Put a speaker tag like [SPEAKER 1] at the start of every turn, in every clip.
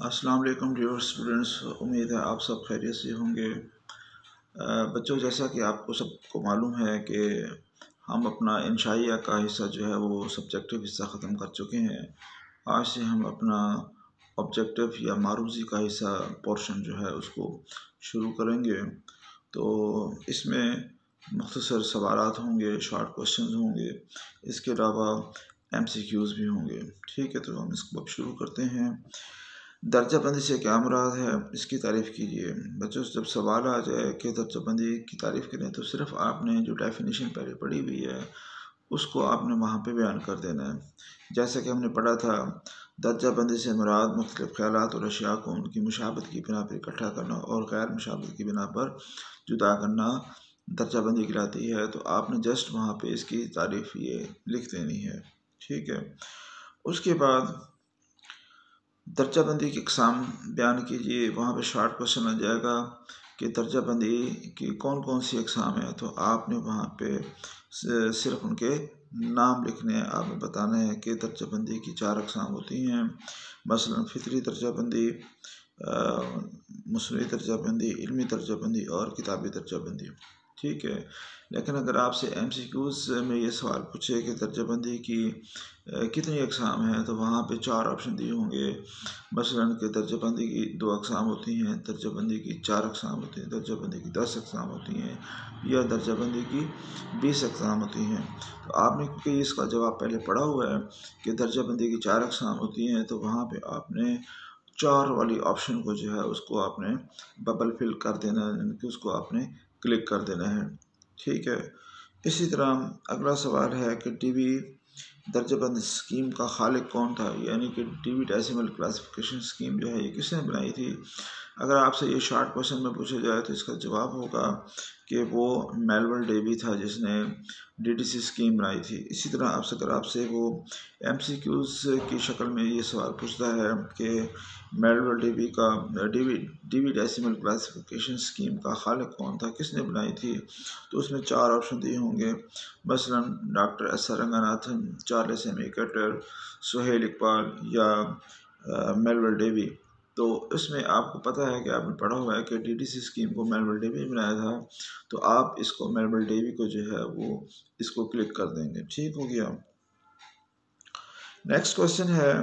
[SPEAKER 1] अस्सलाम वालेकुम dear students. उम्मीद है आप सब खैरियत से होंगे। बच्चों, जैसा कि आपको सबको मालूम है कि हम अपना इंशाइया का हिस्सा जो है वो सब्जेक्टिव हिस्सा ख़त्म कर चुके हैं। आज से हम अपना ऑब्जेक्टिव या मारूज़ी का हिस्सा पोर्शन जो है उसको शुरू करेंगे। तो इसमें मुख्तसर सवालात होंगे, शॉर्ट क्वेश्चंस होंगे, इसके अलावा MCQs भी होंगे। ठीक है, तो हम इसको अब शुरू करते हैं। दर्जाबंदी से क्या मुराद है, इसकी तारीफ़ कीजिए। बच्चों, जब सवाल आ जाए कि दर्जाबंदी की तारीफ़ करें तो सिर्फ़ आपने जो डेफिनेशन पहले पढ़ी हुई है उसको आपने वहाँ पे बयान कर देना है। जैसा कि हमने पढ़ा था, दर्जाबंदी से मुराद मुख्तलिफ़ ख़यालात और अशिया को उनकी मुशाबत की बिना पर इकट्ठा करना और गैर मुशाबत की बिना पर जुदा करना दर्जाबंदी कहलाती है। तो आपने जस्ट वहाँ पे इसकी तारीफ़ ये लिख देनी है। ठीक है, उसके बाद दर्जाबंदी की अक़साम बयान कीजिए। वहाँ पे शॉर्ट क्वेश्चन आ जाएगा कि दर्जाबंदी की कौन कौन सी अक़साम है। तो आपने वहाँ पे सिर्फ उनके नाम लिखने हैं। आपने बताना है कि दर्जाबंदी की 4 अक़साम होती हैं, मसलन फ़ितरी दर्जाबंदी, मसनूई दर्जाबंदी, इल्मी दर्जाबंदी और किताबी दर्जाबंदी। ठीक है, लेकिन अगर आपसे MCQs में ये सवाल पूछे कि दर्जाबंदी की कितनी अक़साम हैं, तो वहाँ पे 4 ऑप्शन दिए होंगे। मसलन कि दर्जाबंदी की 2 अक़साम होती हैं, दर्जाबंदी की 4 अक़साम होती हैं, दर्जाबंदी की 10 अक़साम होती हैं या दर्जाबंदी की 20 अक़साम होती हैं। तो आपने क्योंकि इसका जवाब पहले पढ़ा हुआ है कि दर्जाबंदी की 4 अक़साम होती हैं, तो वहाँ पर आपने 4 वाली ऑप्शन को जो है उसको आपने बबल फिल कर देना है, यानी कि उसको आपने क्लिक कर देना है। ठीक है, इसी तरह अगला सवाल है कि DB दर्जाबंदी स्कीम का खालिक कौन था, यानी कि DB डेसिमल क्लासिफिकेशन स्कीम जो है ये किसने बनाई थी। अगर आपसे ये शॉर्ट क्वेश्चन में पूछा जाए तो इसका जवाब होगा कि वो मेलविल डेवी था जिसने DDC स्कीम बनाई थी। इसी तरह अगर आपसे वो MCQs की शक्ल में ये सवाल पूछता है कि मेलविल डेवी का DB डेसिमल क्लासिफिकेशन स्कीम का खालिक कौन था, किसने बनाई थी, तो उसमें 4 ऑप्शन दिए होंगे। मसलन doctor S.R. Ranganathan, Charles M. Cutter, Suhail Iqbal या मेलविल डेवी। तो इसमें आपको पता है कि आपने पढ़ा हुआ है कि DDC स्कीम को मेलविल डेवी ने बनाया था, तो आप इसको मेलविल डेवी को जो है वो इसको क्लिक कर देंगे। ठीक हो गया। नेक्स्ट क्वेश्चन है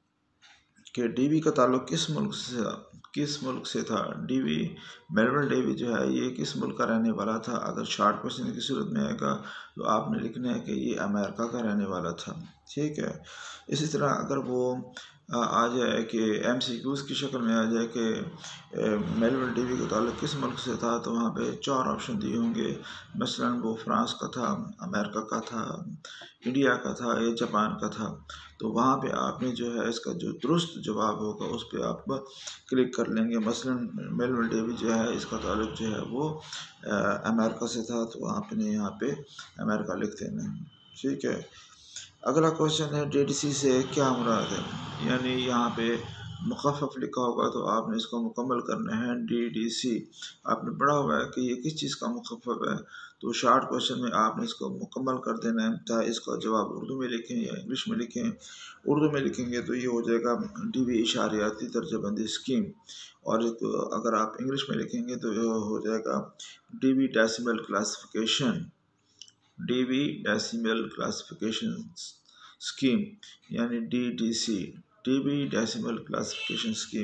[SPEAKER 1] कि DB का ताल्लुक किस मुल्क से था। DB मेलविल डेवी जो है ये किस मुल्क का रहने वाला था। अगर शॉर्ट क्वेश्चन की सूरत में आएगा तो आपने लिखना है कि ये अमेरिका का रहने वाला था। ठीक है, इसी तरह अगर वो आ जाए कि MCQs की शक्ल में आ जाए कि मेलविल डेवी का ताल्लुक किस मुल्क से था, तो वहाँ पे 4 ऑप्शन दिए होंगे। मसलन वो फ्रांस का था, अमेरिका का था, इंडिया का था या जापान का था। तो वहाँ पे आपने जो है इसका जो दुरुस्त जवाब होगा उस पर आप क्लिक कर लेंगे। मसलन मेलविल डेवी जो है इसका ताल्लुक जो है वो अमेरिका से था, तो आपने यहाँ पे अमेरिका लिख देना है। ठीक है, अगला क्वेश्चन है DDC से क्या मुराद है, यानी यहाँ पे मुखफ़फ़ लिखा होगा तो आपने इसको मुकम्मल करना है। DDC आपने पढ़ा हुआ है कि ये किस चीज़ का मुखफ़फ़ है, तो शॉर्ट क्वेश्चन में आपने इसको मुकम्मल कर देना है। चाहे इसका जवाब उर्दू में लिखें या इंग्लिश में लिखें। उर्दू में लिखेंगे तो ये हो जाएगा DB इशारियाती दर्जाबंदी स्कीम, और अगर आप इंग्लिश में लिखेंगे तो ये हो जाएगा DB डेसिमल क्लासिफिकेशन स्कीम, यानी DDC, DB decimal classification scheme.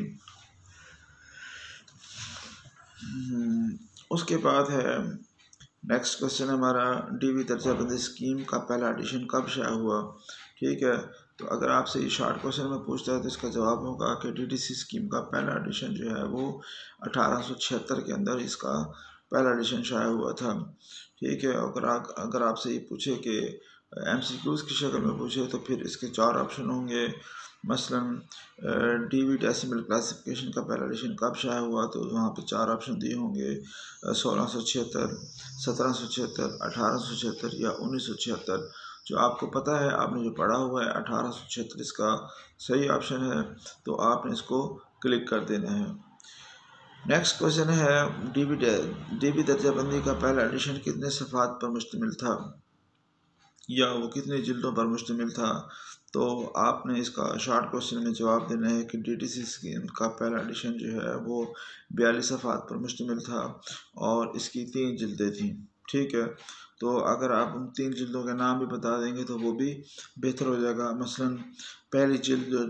[SPEAKER 1] उसके बाद है नेक्स्ट क्वेश्चन हमारा, DB दर्जाबंदी स्कीम का पहला एडिशन कब शाया हुआ। ठीक है, तो अगर आपसे ये शॉर्ट क्वेश्चन में पूछता है तो इसका जवाब होगा कि DDC स्कीम का पहला एडिशन जो है वो 1876 के अंदर इसका पहला एडिशन शाया हुआ था। ठीक है, अगर आपसे ये पूछे कि MCQs की शक्ल में पूछे तो फिर इसके 4 ऑप्शन होंगे। मसलन DB डेसिमल क्लासिफिकेशन का पहला एडिशन कब शाया हुआ, तो वहाँ पे 4 ऑप्शन दिए होंगे। 1676, 1776, 1876 या 1976। जो आपको पता है, आपने जो पढ़ा हुआ है 1876 इसका सही ऑप्शन है, तो आपने इसको क्लिक कर देना है। नेक्स्ट क्वेश्चन है DB दर्जाबंदी का पहला एडिशन कितने सफ़ात पर मुश्तमिल था, या वो कितने जिल्दों पर मुश्तमिल था। तो आपने इसका शॉर्ट क्वेश्चन में जवाब देना है कि DTC स्कीम का पहला एडिशन जो है वो 42 सफ़ात पर मुश्तमिल था और इसकी 3 जिल्दें थी। ठीक है, तो अगर आप उन 3 जिल्दों के नाम भी बता देंगे तो वो भी बेहतर हो जाएगा। मसलन पहली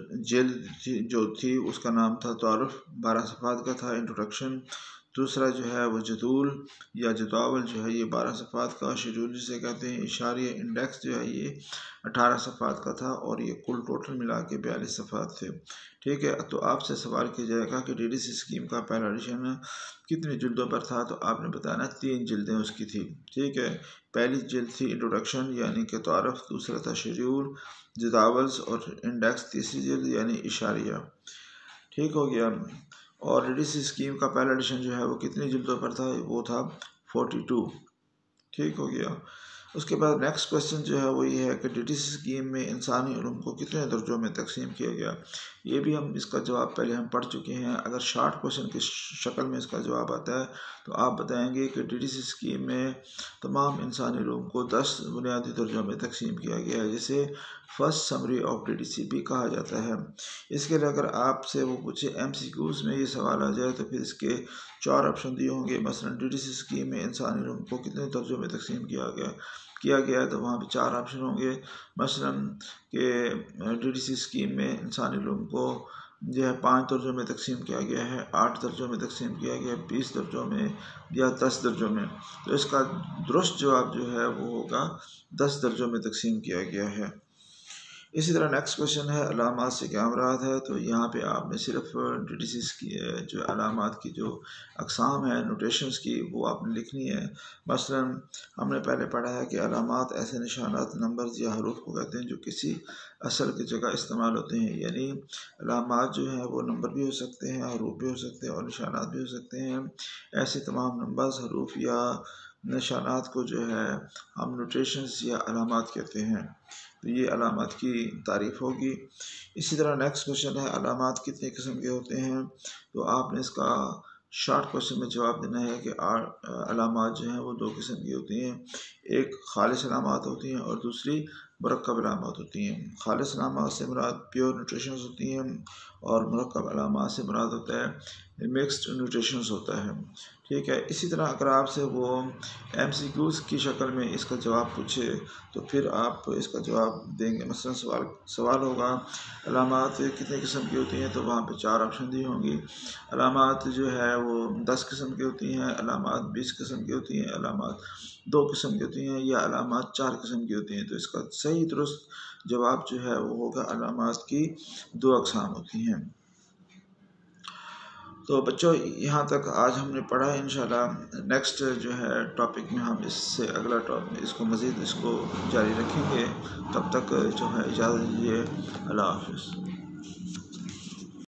[SPEAKER 1] जिल्द जो थी उसका नाम था तारुफ, 12 सफ़ात का था, इंट्रोडक्शन। दूसरा जो है वो जदूल या जदावल जो है ये 12 सफ़ात का, शेड्यूल जिसे कहते हैं, इशारिया इंडेक्स जो है ये 18 सफ़ात का था और ये कुल टोटल मिला के 42 सफ़ात थे। ठीक है, तो आपसे सवाल किया जाएगा कि DTC स्कीम का पहला एडिशन कितनी जिल्दों पर था, तो आपने बताना 3 जिल्दें उसकी थी। ठीक है, पहली जिल्द थी इंट्रोडक्शन यानी कि तारफ़, दूसरा था शेड्यूल, जदावल्स और इंडेक्स, तीसरी जिल्द यानी इशारिया। ठीक हो गया। और DTC स्कीम का पहला एडिशन जो है वो कितनी जिल्दों पर था, वो था 42। ठीक हो गया। उसके बाद नेक्स्ट क्वेश्चन जो है वो ये है कि DTC स्कीम में इंसानी उलूम को कितने दर्जों में तकसीम किया गया। ये भी हम इसका जवाब पहले हम पढ़ चुके हैं। अगर शॉर्ट क्वेश्चन की शक्ल में इसका जवाब आता है तो आप बताएंगे कि DTC स्कीम में तमाम इंसानी उलूम को 10 बुनियादी दर्जों में तकसीम किया गया है, जिसे फर्स्ट समरी ऑफ DTC भी कहा जाता है। इसके लिए अगर आपसे वो पूछे MCQs में ये सवाल आ जाए तो फिर इसके 4 ऑप्शन दिए होंगे। मसलन DTC स्कीम में इंसानी उलूम को कितने दर्जों में तकसीम किया गया है, तो वहाँ पे 4 ऑप्शन होंगे। मसलन कि DTC स्कीम में इंसानी उलूम को जो है 5 दर्जों में तकसीम किया गया है, 8 दर्जों में तकसीम किया गया है, 20 दर्जों में या 10 दर्जों में। तो इसका दुरुस्त जवाब जो है वो होगा 10 दर्जों में तकसीम किया गया है। इसी तरह नेक्स्ट क्वेश्चन है अलामात से क्या मुराद है। तो यहाँ पे आपने सिर्फ DTC की जो अलामात की जो अक़साम है, नोटेशंस की, वो आपने लिखनी है। मसलन हमने पहले पढ़ा है कि अलामात ऐसे निशानात, नंबर्स या हरूफ को कहते हैं जो किसी असल की जगह इस्तेमाल होते हैं। यानी अलामात जो हैं वो नंबर भी हो सकते हैं, हरूफ भी हो सकते हैं और निशानात भी हो सकते हैं। ऐसे तमाम नंबर्स, हरूफ या निशानात को जो है हम नोटेशंस या अलामात कहते हैं। तो ये अलामात की तारीफ़ होगी। इसी तरह नेक्स्ट क्वेश्चन है अलामात कितने किस्म के होते हैं। तो आपने इसका शॉर्ट क्वेश्चन में जवाब देना है कि अलामात जो हैं वो 2 किस्म की होती हैं। एक खालिस अलामात होती हैं और दूसरी मुरक्कब अलामात होती हैं। खालिस अलामात से मुराद प्योर न्यूट्रिशंस होती हैं और मुरक्कब अलामात से मुराद होता है मिक्स्ड न्यूट्रिशंस होता है। ठीक है, इसी तरह अगर आपसे वो MCQs की शक्ल में इसका जवाब पूछे तो फिर आप इसका जवाब देंगे। मसलन सवाल होगा अलामात कितने किस्म की होती हैं, तो वहाँ पे 4 ऑप्शन दी होंगी। अलामात जो है वो 10 किस्म की होती हैं, अलामात 20 किस्म की होती हैं, अलामात 2 किस्म की होती हैं या अलामात 4 किस्म की होती हैं। तो इसका सही दुरुस्त जवाब जो है वो होगा अलामात की 2 अक़साम होती हैं। तो बच्चों यहाँ तक आज हमने पढ़ा है। इंशाल्लाह नेक्स्ट जो है टॉपिक में हम इससे अगला टॉपिक इसको मज़ीद इसको जारी रखेंगे। तब तक जो है इजाज़त दीजिए। अल्लाह हाफ़िज़।